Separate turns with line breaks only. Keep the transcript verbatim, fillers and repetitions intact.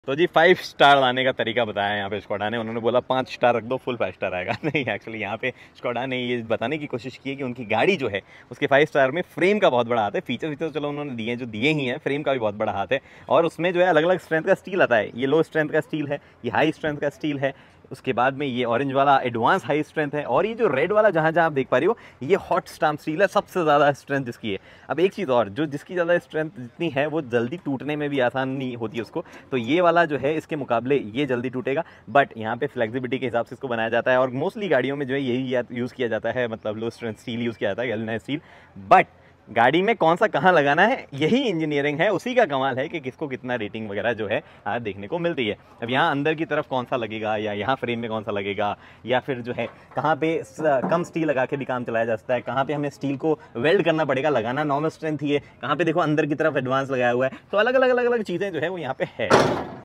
तो जी five star लाने का तरीका बताया यहाँ पे स्कोडा ने। उन्होंने बोला पाँच स्टार रख दो फुल फाइव स्टार आएगा। नहीं, एक्चुअली यहाँ पे स्कोडा ने ये बताने की कोशिश की है कि उनकी गाड़ी जो है उसके फाइव स्टार में फ्रेम का बहुत बड़ा हाथ है। फीचर फीचर चलो उन्होंने दिए जो दिए ही हैं, फ्रेम का भी बहुत बड़ा हाथ है और उसमें जो है अलग अलग स्ट्रेंथ का स्टील आता है। ये लो स्ट्रेंथ का स्टील है, ये हाई स्ट्रेंथ का स्टील है, उसके बाद में ये ऑरेंज वाला एडवांस हाई स्ट्रेंथ है और ये जो रेड वाला जहाँ जहाँ आप देख पा रही हो ये हॉट स्टाम्प स्टील है, सबसे ज़्यादा स्ट्रेंथ जिसकी है। अब एक चीज़ और, जो जिसकी ज़्यादा स्ट्रेंथ जितनी है वो जल्दी टूटने में भी आसानी होती है उसको, तो ये वाला जो है इसके मुकाबले ये जल्दी टूटेगा। बट यहाँ पे फ्लेक्सिबिलिटी के हिसाब से इसको बनाया जाता है और मोस्टली गाड़ियों में जो है यही यूज़ किया जाता है, मतलब लो स्ट्रेंथ स्टील यूज़ किया जाता है, गैल्वेनाइज्ड स्टील। बट गाड़ी में कौन सा कहाँ लगाना है यही इंजीनियरिंग है, उसी का कमाल है कि किसको कितना रेटिंग वगैरह जो है आज देखने को मिलती है। अब यहाँ अंदर की तरफ कौन सा लगेगा या यहाँ फ्रेम में कौन सा लगेगा या फिर जो है कहाँ पे कम स्टील लगा के भी काम चलाया जा सकता है, कहाँ पे हमें स्टील को वेल्ड करना पड़ेगा, लगाना नॉर्मल स्ट्रेंथ ही है, कहाँ पे देखो अंदर की तरफ एडवांस लगाया हुआ है, तो अलग अलग अलग अलग चीज़ें जो है वो यहाँ पे है।